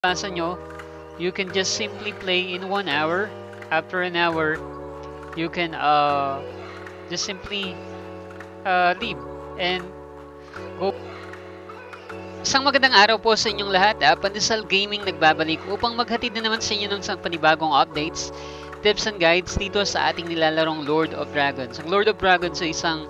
basa nyo, you can just simply play in 1 hour. After an hour, you can just simply leave and go. Isang magandang araw po sa inyong lahat. Pandesal Gaming nagbabalik upang maghatid na naman sa inyo ng panibagong updates, tips and guides dito sa ating nilalarong Lord of Dragons. Ang Lord of Dragons ay isang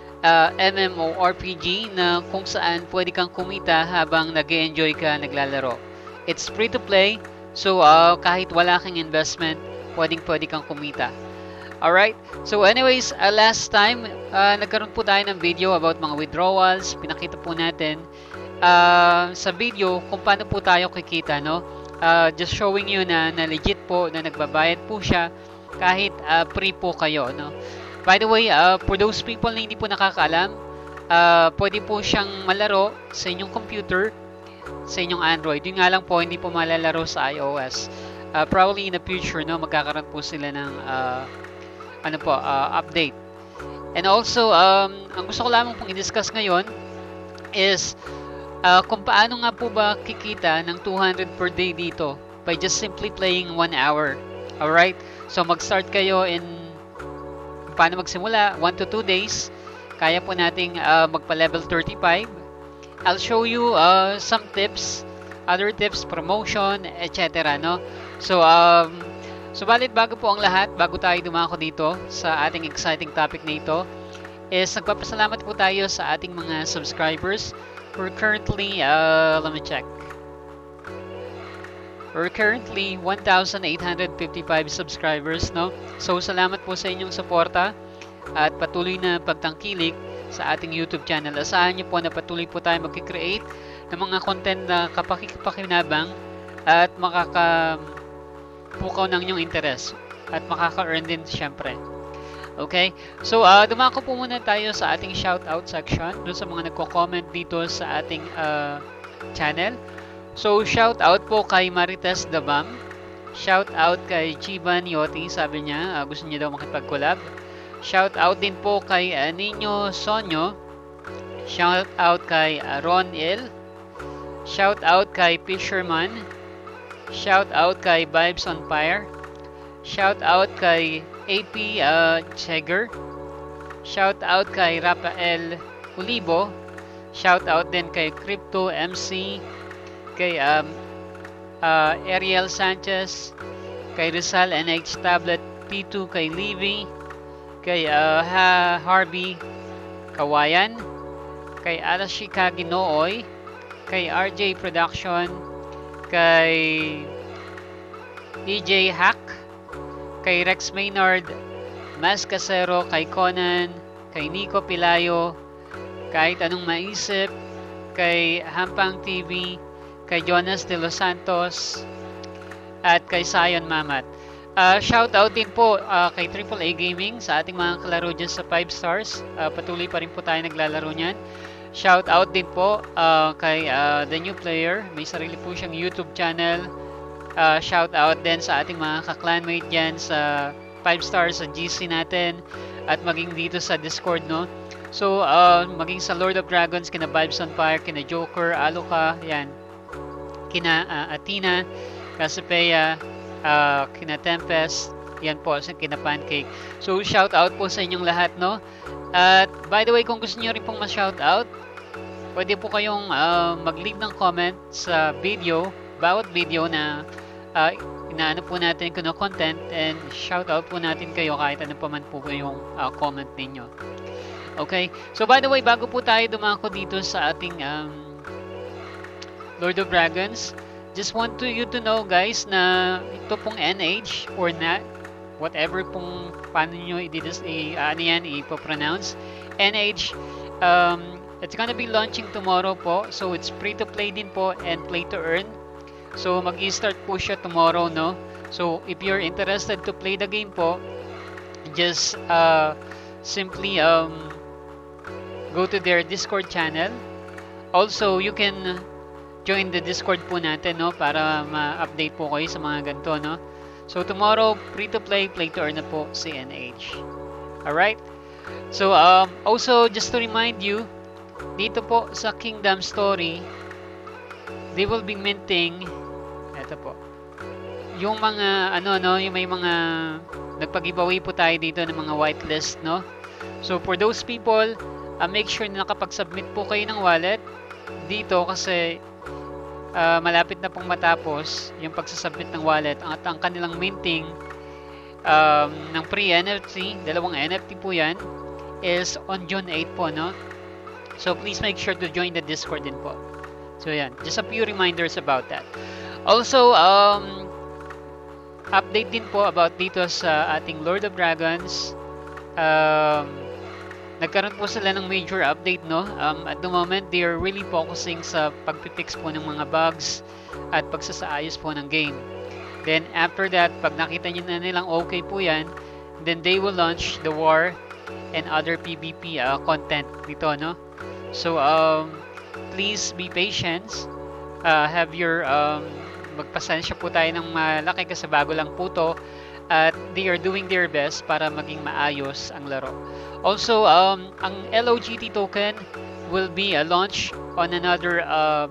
MMORPG na kung saan pwede kang kumita habang nag-enjoy ka naglalaro. It's free to play, so kahit wala kang investment, pwede kang kumita. Alright, so anyways, last time, nagkaroon po tayo ng video about mga withdrawals. Pinakita po natin sa video kung paano po tayo kikita, no? Just showing you na legit po, na nagbabayad po siya kahit free po kayo, no? By the way, for those people na hindi po nakakaalam, pwede po siyang malaro sa inyong computer, sa inyong Android. Yung nga lang po, hindi po malalaro sa iOS. Probably in the future, no, magkakaroon po sila ng update. And also, ang gusto ko lamang pong i-discuss ngayon is kung paano nga po ba kikita ng 200 per day dito by just simply playing 1 hour. Alright? So, mag-start kayo in paano magsimula, 1 to 2 days. Kaya po nating magpa-level 35. I'll show you some tips, other tips, promotion, etc. No? So, subalit bago po ang lahat, bago tayo dumako dito sa ating exciting topic na ito, is nagpapasalamat po tayo sa ating mga subscribers. We're currently, let me check. We're currently 1,855 subscribers, no? So, salamat po sa inyong suporta at patuloy na pagtangkilik sa ating YouTube channel. Asahan niyo po na patuloy po tayo mag-create ng mga content na kapakipakinabang at makakapukaw ng inyong interest at makaka-earn din siyempre. Okay? So, dumako po muna tayo sa ating shoutout section doon sa mga nagko-comment dito sa ating channel. So, shout out po kay Marites Dabam. Shout out kay Chiban Yoti, sabi niya, gusto niya daw makipag-collab. Shout out din po kay Nino Sonyo. Shout out kay Ron Il. Shout out kay Fisherman. Shout out kay Vibes on Fire. Shout out kay AP Cheger. Shout out kay Rafael Ulibo. Shout out din kay Crypto MC. Kay Ariel Sanchez, kay Rizal NH Tablet P2, kay Livy, kay Harvey Kawayan, kay Arashika Ginooy, kay RJ Production, kay DJ Hack, kay Rex Maynard, Mas Casero, kay Conan, kay Nico Pilayo, kahit anong maisip, kay Hampang TV, kay Jonas De Los Santos, at kay Sayon Mamat. Shoutout din po kay AAA Gaming sa ating mga kalaro dyan sa 5 stars. Patuloy pa rin po tayo naglalaro niyan. Shoutout din po kay The New Player. May sarili po siyang YouTube channel. Shoutout din sa ating mga kaklanmate dyan sa 5 stars sa GC natin at maging dito sa Discord, no? So, maging sa Lord of Dragons, kina Vibes on Fire, kina Joker, Aluka, yan. Kina Athena, Cassiopeia, kina Tempest, yan po, kina Pancake. So, shout out po sa inyong lahat, no? At by the way, kung gusto niyo rin pong ma-shout out, pwede po kayong mag-leave ng comment sa video, bawat video na inaano po natin kuno content, and shout out po natin kayo kahit ano pa man po yung comment ninyo. Okay? So, by the way, bago po tayo dumako dito sa ating Lord of Dragons, just want you to know, guys, na ito pong NH or not, whatever pong paano nyo ipopronounce, NH, it's gonna be launching tomorrow po. So, it's free to play din po and play to earn. So, mag-i-start po siya tomorrow, no? So, if you're interested to play the game po, just simply go to their Discord channel. Also, you can join the Discord po natin, no, para ma-update po kayo sa mga ganito, no. So tomorrow, free to play, play to earn na po si NH. Alright? So also just to remind you, dito po sa Kingdom Story, they will be minting ito po. Yung mga yung may mga nagpa-giveaway po tayo dito ng mga whitelist, no? So for those people, make sure na nakapag-submit po kayo ng wallet dito kasi malapit na pong matapos yung pagsasubmit ng wallet at ang kanilang minting ng free NFT, dalawang NFT po yan, is on June 8 po, no? So please make sure to join the Discord din po. So yan, just a few reminders about that. Also, update din po about dito sa ating Lord of Dragons. Nagkaroon po sila ng major update, no? At the moment, they are really focusing sa pagpipix po ng mga bugs at pagsasaayos po ng game. Then after that, pag nakita nyo na nilang okay po yan, then they will launch the war and other PvP content dito, no? So please be patient. Have your magpasensya po tayo ng malaki kasi bago lang po to, at they are doing their best para maging maayos ang laro. Also, ang LOGT token will be launched on another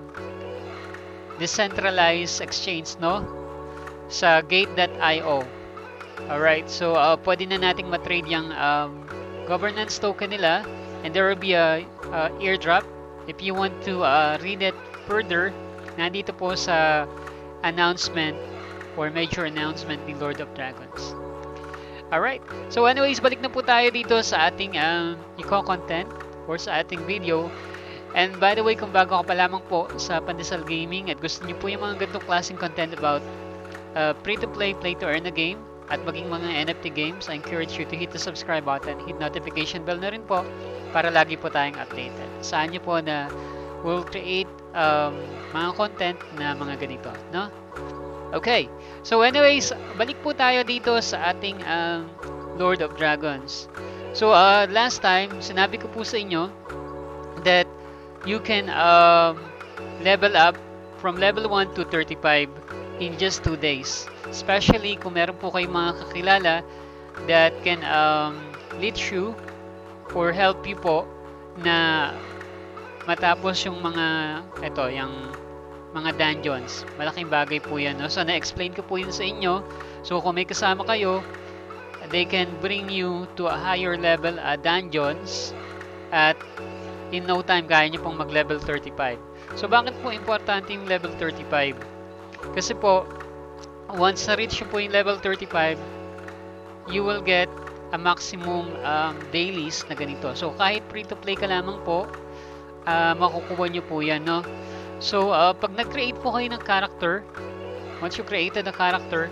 decentralized exchange, no? Sa gate.io. Alright, so pwede na nating matrade yung governance token nila, and there will be a airdrop. If you want to read it further, nandito po sa announcement or major announcement ni Lord of Dragons. Alright, so anyways, balik na po tayo dito sa ating content or sa ating video. And by the way, kung bago ka pa lamang po sa Pandesal Gaming at gusto niyo po yung mga ganitong klaseng content about free-to-play, play-to-earn na game at maging mga NFT games, I encourage you to hit the subscribe button, hit notification bell na rin po para lagi po tayong updated. Saan niyo po na we'll create mga content na mga ganito, no? Okay, so anyways, balik po tayo dito sa ating Lord of Dragons. So last time, sinabi ko po sa inyo that you can level up from level 1 to 35 in just 2 days. Especially kung meron po kayong mga kakilala that can lead you or help you po na matapos yung mga yung mga dungeons. Malaking bagay po yan, no? So na-explain ko po yun sa inyo. So kung may kasama kayo, they can bring you to a higher level dungeons at in no time kaya nyo pong mag-level 35. So bakit po importante yung level 35? Kasi po, once na-reach nyo po yung level 35, you will get a maximum dailies na ganito. So kahit free-to-play ka lamang po, makukuha nyo po yan, no? So pag nag-create po kayo ng character, once you created a character,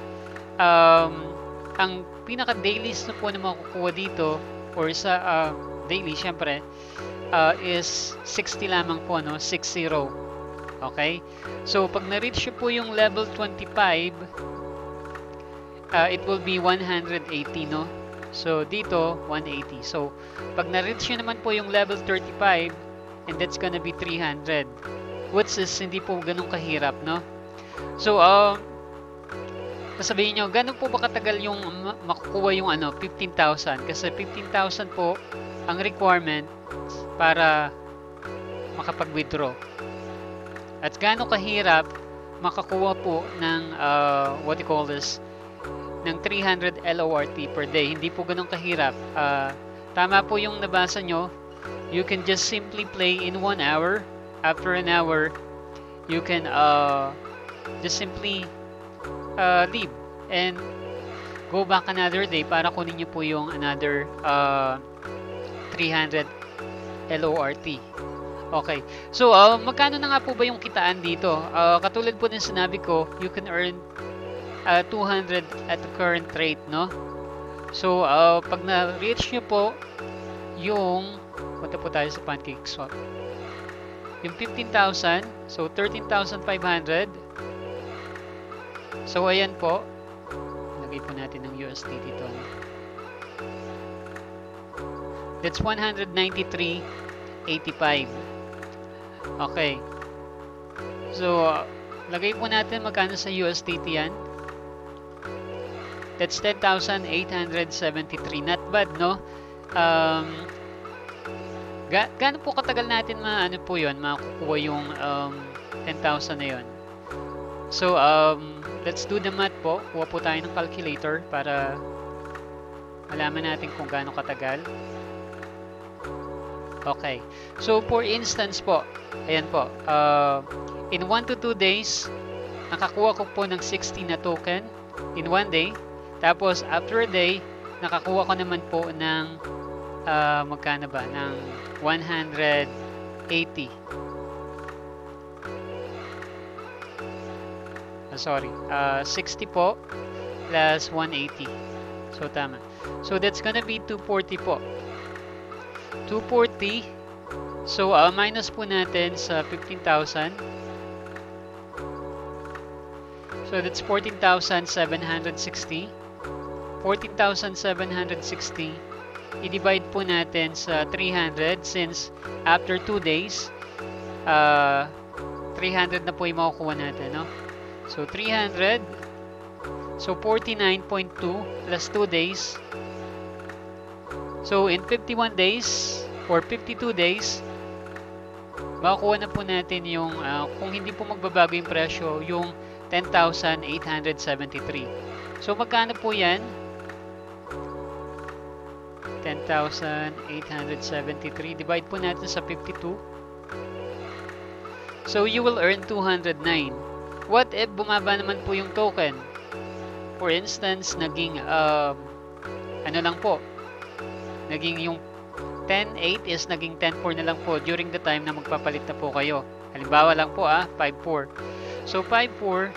ang pinaka-dailies na po na makukuha dito or sa daily, syempre, is 60 lamang po, no? 60. Okay? So pag na-reach nyo po yung level 25, it will be 180, no? So dito 180. So pag na-reach nyo naman po yung level 35, and that's gonna be 300, which is hindi po ganun kahirap, no? So sasabihin nyo, ganun po ba katagal yung makukuha yung 15,000? Kasi 15,000 po ang requirement para makapag-withdraw. At gaano kahirap makakuha po ng what you call this, ng 300 LORT per day. Hindi po ganun kahirap. Tama po yung nabasa nyo. You can just simply play in 1 hour. After an hour, you can just simply leave and go back another day para kunin nyo po yung another 300 LORT. Okay. So, magkano na nga po ba yung kitaan dito? Katulad po din sinabi ko, you can earn 200 at the current rate, no? So, pag na-reach nyo po yung, punta po tayo sa Pancake Swap, yung 15,000, so 13,500. So, ayan po. Lagay po natin ng USD dito. That's 193.85. Okay. So, lagay po natin magkano sa USDT yan. That's 10,873. Not bad, no? Gaano po katagal natin makukuha yung 10,000 na yun? So, let's do the math po. Kuha po tayo ng calculator para malaman natin kung gaano katagal. Okay. So, for instance po, ayan po, in 1 to 2 days, nakakuha ko po ng 60 na token in 1 day. Tapos, after a day, nakakuha ko naman po ng, magkano ba? Ng 180. Sorry, 60 po plus 180. So, tama. So, that's gonna be 240 po. 240. So, minus po natin sa 15,000. So, that's 14,760. 14,760. I-divide po natin sa 300 since after 2 days, 300 na po yung makukuha natin, no? So, 300. So, 49.2 plus 2 days. So, in 51 days or 52 days, makukuha na po natin yung, kung hindi po magbabago yung presyo, yung 10,873. So, magkano po yan? 10,873. Divide po natin sa 52. So, you will earn 209. What if bumaba naman po yung token? For instance, naging, ano lang po, naging yung 10.8 is naging 10.4 na lang po during the time na magpapalit na po kayo. Halimbawa lang po 5.4. So 5.4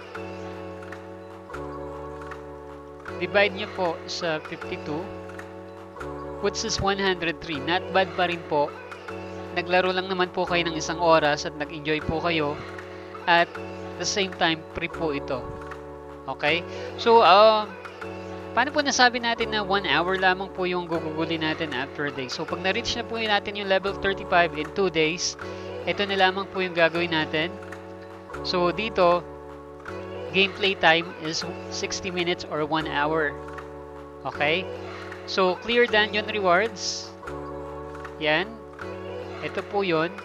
divide nyo po sa 52 puts us 103. Not bad pa rin po. Naglaro lang naman po kayo ng isang oras at nag-enjoy po kayo at the same time free po ito. Okay? So paano po nasabi natin na 1 hour lamang po yung gugugulin natin after a day? So, pag na-reach na po natin yung level 35 in 2 days, ito na lamang po yung gagawin natin. So, dito, gameplay time is 60 minutes or 1 hour. Okay? So, clear dungeon rewards. Yan. Ito po yun.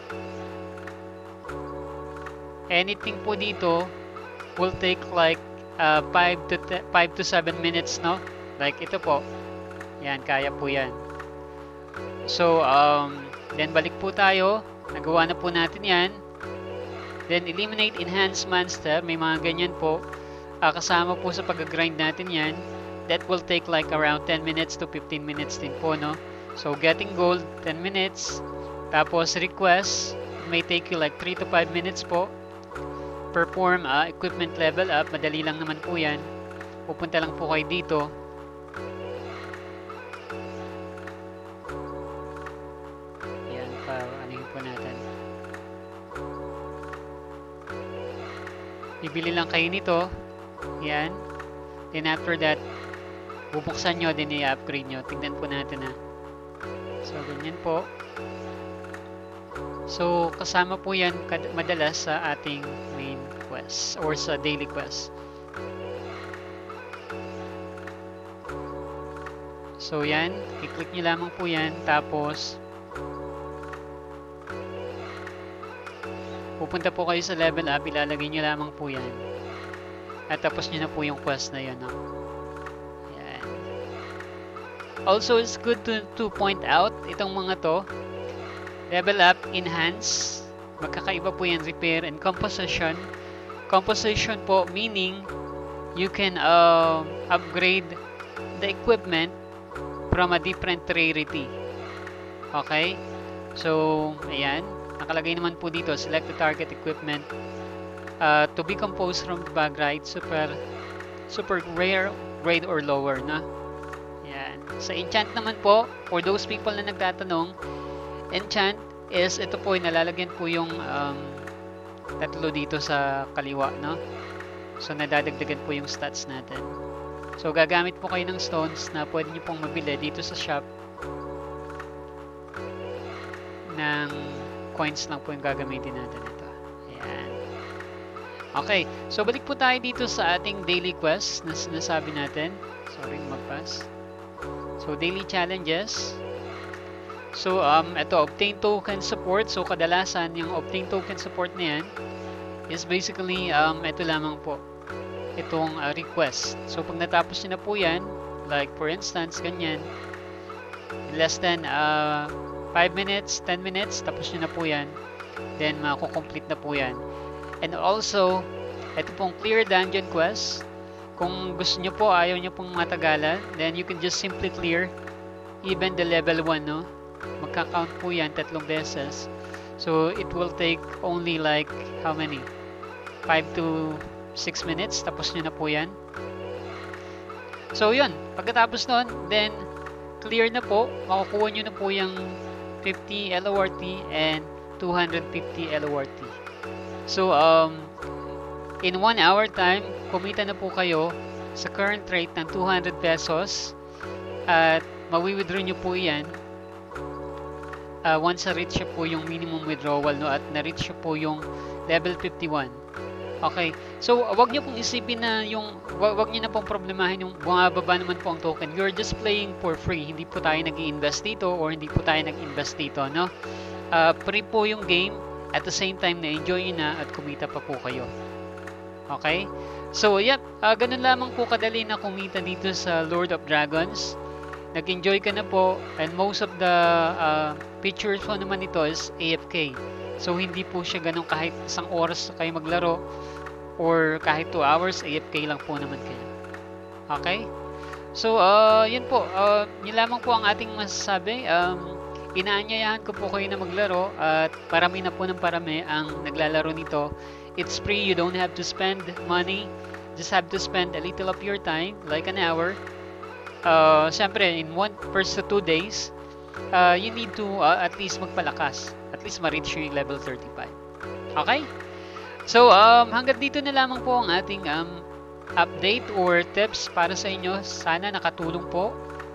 Anything po dito will take like 5 to 7 minutes, no? Like ito po. Yan, kaya po yan. So, then balik po tayo. Nagawa na po natin yan. Then, eliminate enhanced monster. May mga ganyan po. Kasama po sa pag-grind natin yan. That will take like around 10 minutes to 15 minutes din po, no? So, getting gold, 10 minutes. Tapos, request. It may take you like 3 to 5 minutes po. Perform equipment level up. Madali lang naman po yan. Pupunta lang po kayo dito. Yan, anuhin po natin. Bibili lang kayo nito. Yan. Then after that, bubuksan nyo, then i-upgrade nyo. Tignan po natin So, ganyan po. So, kasama po yan madalas sa ating main quest or sa daily quest. So, yan. I-click nyo lamang po yan. Tapos, pupunta po kayo sa level up. Ilalagay nyo lamang po yan. At tapos nyo na po yung quest na yun. No? Yan. Also, it's good to point out itong mga to. Level up, enhance. Magkakaiba po yan, repair and composition. Composition po meaning you can upgrade the equipment from a different rarity. Okay? So, ayan. Nakalagay naman po dito, select the target equipment to be composed from the bag ride, super rare, grade or lower na. Ayan. Sa enchant naman po, for those people na nagtatanong, enchant is ito po, nalalagyan po yung tatlo dito sa kaliwa, no? So, nadadagdagan po yung stats natin. So, gagamit po kayo ng stones na pwede nyo pong mabili dito sa shop. Ng coins lang po yung gagamitin natin ito. Ayan. Okay. So, balik po tayo dito sa ating daily quest na sinasabi natin. Sorry, mag-pass. So, daily challenges. So, ito, obtain token support. So, kadalasan, yung obtain token support na yan is basically ito lamang po, itong request. So pag natapos nyo na po yan, like for instance ganyan, in less than 5 minutes, 10 minutes, tapos nyo na po yan, then mako-complete na po yan. And also, ito pong clear dungeon quest. Kung gusto nyo po, ayaw nyo pong matagalan, then you can just simply clear even the level 1, no? Magka-count po yan 3 beses. So, it will take only like, how many? 5 to 6 minutes, tapos nyo na po yan. So, yun. Pagkatapos nun, then, clear na po. Makukuha nyo na po yung 50 LORT and 250 LORT. So, in 1 hour time, kumita na po kayo sa current rate ng 200 pesos at mawi-withdraw nyo po yan once na-reach po yung minimum withdrawal, no, at na-reach po yung level 51. Okay, so wag nyo pong isipin na yung wag nyo na pong problemahin yung bumababa naman po ang token. You're just playing for free. Hindi po tayo nag-i-invest dito or hindi po tayo nag-invest dito, no? Free po yung game, at the same time na enjoy nyo na at kumita pa po kayo. Okay? So, yep, ganun lamang po kadali na kumita dito sa Lord of Dragons. Nag-enjoy ka na po, and most of the features po naman ito is AFK. So, hindi po siya ganun kahit isang oras kayo maglaro or kahit 2 hours, AFK lang po naman kayo. Okay? So, yun po. Yun lamang po ang ating masasabi. Inaanyayahan ko po kayo na maglaro at parami na po ng parami ang naglalaro nito. It's free, you don't have to spend money, just have to spend a little of your time, like an hour. Siyempre, in first to 2 days, you need to at least magpalakas, at least ma-reach yung level 35. Okay? So, hanggang dito na lamang po ang ating update or tips para sa inyo. Sana nakatulong po.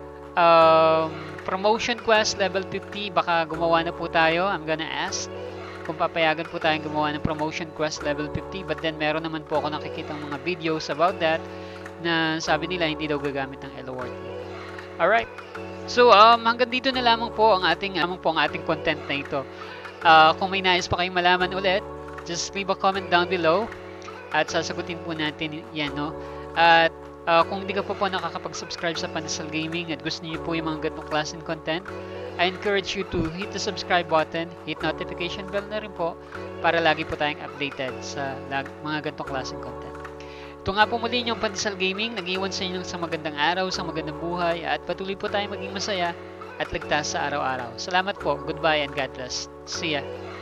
Promotion quest level 50, baka gumawa na po tayo. I'm gonna ask kung papayagan po tayong gumawa ng promotion quest level 50, but then meron naman po ako nakikitang mga videos about that na sabi nila hindi daw gagamit ng LORT. Alright, so hanggang dito na lamang po ang ating content na ito. Kung may nais pa kayong malaman ulit, just leave a comment down below at sasagutin po natin yan, no? At kung hindi ka po nakakapag-subscribe sa Pandesal Gaming at gusto niyo po yung mga ganitong klaseng content, I encourage you to hit the subscribe button, hit notification bell na rin po para lagi po tayong updated sa mga ganitong klaseng content. Ito nga po muli yung Pandesal Gaming, nag-iwan sa inyo sa magandang araw, sa magandang buhay, at patuloy po tayong maging masaya at ligtas sa araw-araw. Salamat po, goodbye and God bless. See ya!